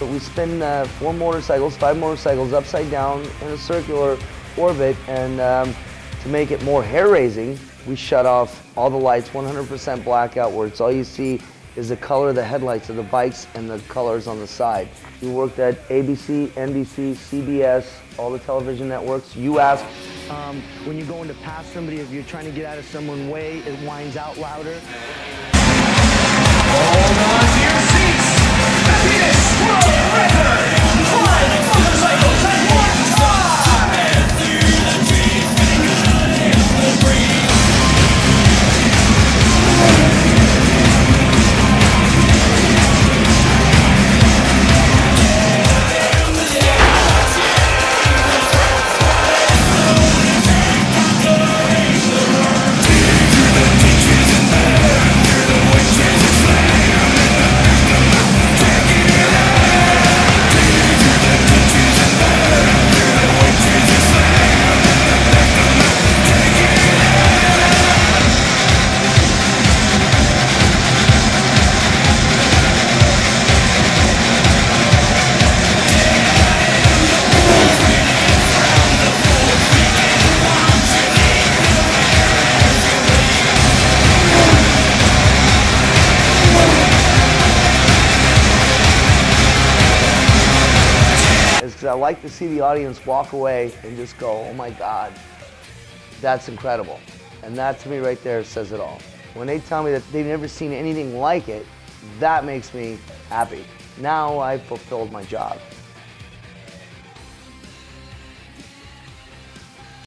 But we spin 5 motorcycles upside down in a circular orbit, and to make it more hair-raising, we shut off all the lights, 100% blackout, where all you see is the color of the headlights of the bikes and the colors on the side. We worked at ABC, NBC, CBS, all the television networks. You ask, when you're going to pass somebody, if you're trying to get out of someone's way, it whines out louder. Hold on to your seats! The Guinness World Record! 5 motorcycles at one time! Through the trees, in the breeze. I like to see the audience walk away and just go, oh my God, that's incredible. And that to me right there says it all. When they tell me that they've never seen anything like it, that makes me happy. Now I've fulfilled my job.